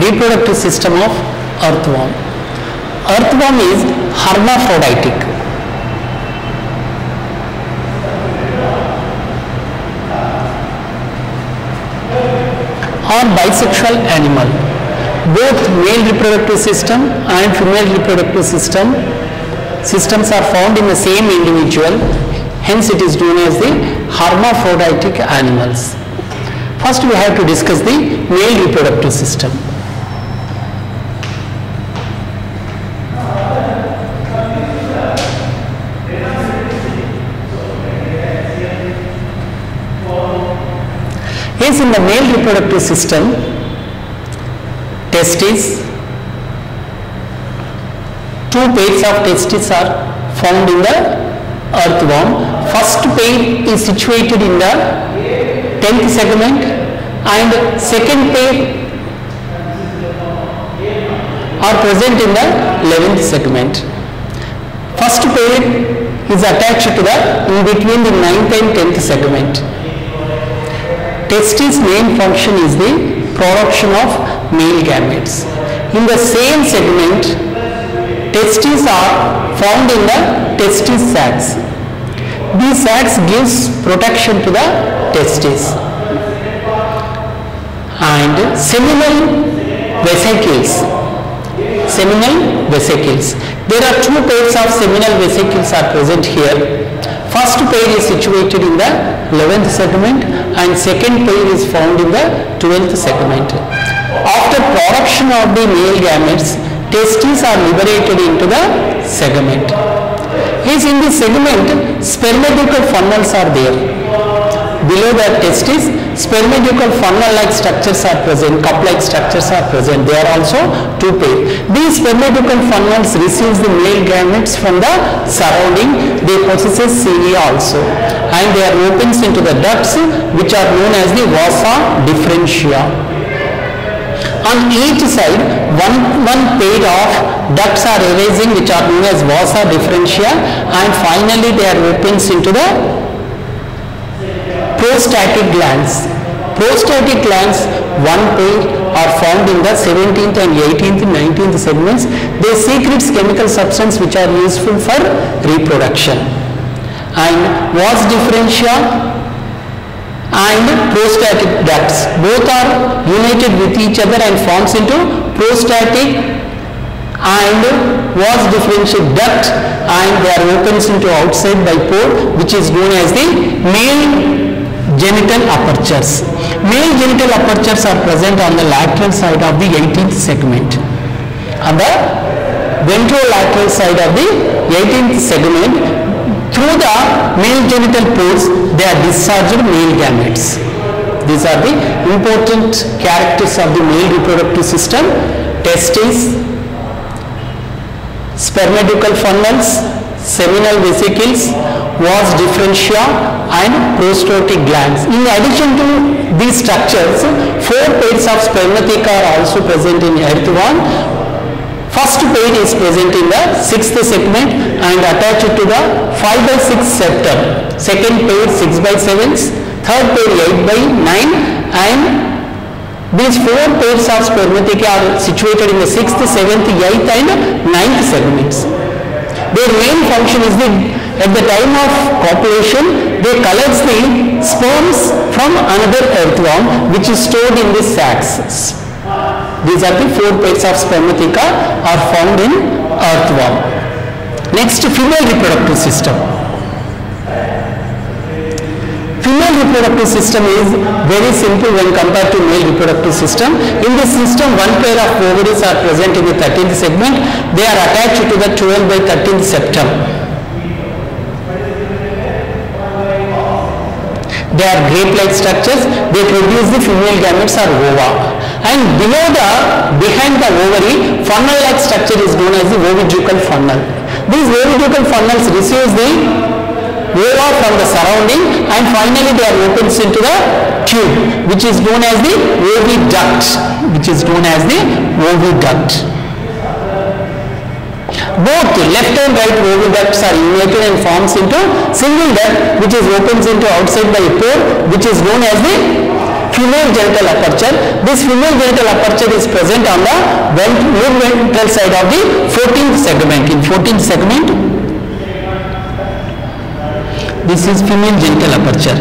reproductive system of earthworm. Earthworm is hermaphroditic. Or bisexual animal. Both male reproductive system and female reproductive systems are found in the same individual, hence it is known as the hermaphroditic animals. First we have to discuss the male reproductive system. Yes, in the male reproductive system, testes, two pairs of testes are found in the earthworm. First pair is situated in the 10th segment and second pair are present in the 11th segment. First pair is attached to the in between the 9th and 10th segment. Testis main function is the production of male gametes. In the same segment, testes are found in the testis sacs. These sacs gives protection to the testes. And seminal vesicles. There are two pairs of seminal vesicles are present here. First pair is situated in the 11th segment and second pair is found in the 12th segment. After production of the male gametes, testes are liberated into the segment. Hence in this segment, spermatical funnels are there. Below the testes, spermatical funnel-like structures are present, cup-like structures are present. They are also two pairs. These spermatical funnels receives the male gametes from the surrounding. They possess cilia also, and they are opens into the ducts which are known as the vasa differentia. On each side, one pair of ducts are arising which are known as vasa differentia, and finally they are opens into the prostatic glands. Prostatic glands, one pair are found in the 17th and 18th and 19th segments. They secrete chemical substance which are useful for reproduction. And vas differentia and prostatic ducts, both are united with each other and forms into prostatic and vas differential duct, and they are opens into outside by pore which is known as the male genital apertures. Male genital apertures are present on the lateral side of the 18th segment. On the ventrolateral side of the 18th segment, through the male genital pores, they are discharged male gametes. These are the important characters of the male reproductive system: testes, spermatical funnels, seminal vesicles, vas differentia and prostatic glands. In addition to these structures, four pairs of spermatheca are also present in earthworm. First pair is present in the 6th segment and attached to the 5/6 septum. Second pair 6/7, third pair 8/9, and these four pairs of spermatheca are situated in the 6th, 7th, 8th and 9th segments. Their main function is at the time of copulation, they collect the sperms from another earthworm which is stored in the sacs. These are the four pairs of spermatheca are found in earthworm. Next, female reproductive system. Female reproductive system is very simple when compared to male reproductive system. In this system, one pair of ovaries are present in the 13th segment. They are attached to the 12/13th septum. They are grape-like structures. They produce the female gametes or ova. And behind the ovary, funnel-like structure is known as the oviducal funnel. These oviducal funnels receives the ova from the surrounding, and finally they are opens into the tube which is known as the oviduct. Both left and right oviducts are united and forms into single duct which is opens into outside by a pore which is known as the female genital aperture. This female genital aperture is present on the mid-ventral side of the 14th segment. In 14th segment, this is female genital aperture.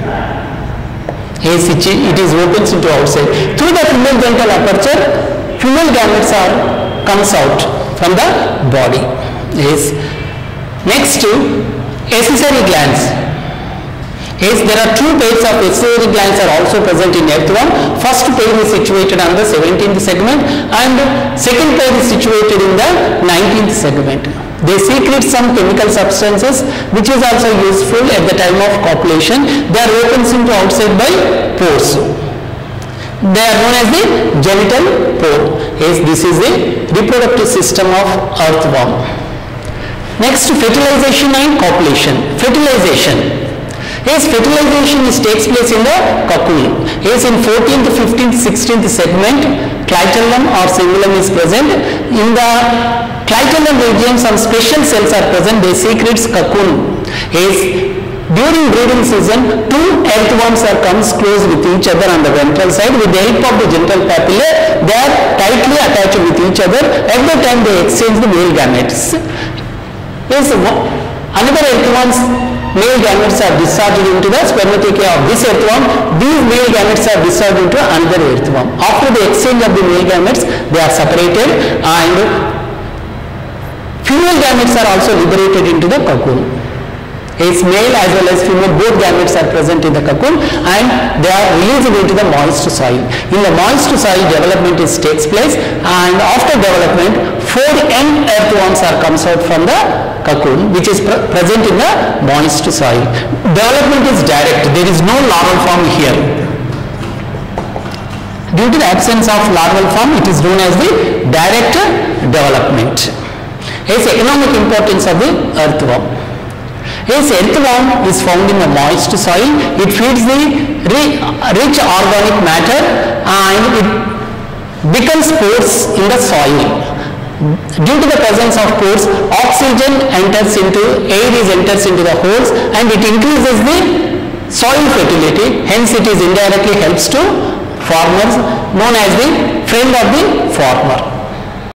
Yes, it is opens into outside. Through the female genital aperture, female gametes comes out from the body. Yes. Next to accessory glands. Yes, there are two pairs of accessory glands are also present in earthworm. First pair is situated on the 17th segment and second pair is situated in the 19th segment. They secrete some chemical substances which is also useful at the time of copulation. They are opens into outside by pores. They are known as the genital pore. Yes, this is the reproductive system of earthworm. Next, fertilization and copulation. Fertilization. Yes, fertilization takes place in the cocoon. Yes, in 14th, 15th, 16th segment, clitellum or cingulum is present. In the clitellum region, some special cells are present. They secrete cocoon. Yes, during breeding season, two earthworms are comes close with each other on the ventral side. With the help of the genital papillae, they are tightly attached with each other. Every time they exchange the male gametes. Yes, another earthworm's male gametes are discharged into the spermatozoa of this earthworm. These male gametes are discharged into another earthworm. After the exchange of the male gametes, they are separated and female gametes are also liberated into the cocoon. Yes, male as well as female, both gametes are present in the cocoon and they are released into the moist soil. In the moist soil, development takes place and after development, 4 young earthworms are comes out from the cocoon which is present in the moist soil. Development is direct. There is no larval form here. Due to the absence of larval form, it is known as the direct development. Yes, economic importance of the earthworm. Yes, earthworm is found in the moist soil. It feeds the rich organic matter and it becomes pores in the soil. Due to the presence of pores, oxygen enters into, air enters into the holes and it increases the soil fertility. Hence, it is indirectly helps to farmers, known as the friend of the farmer.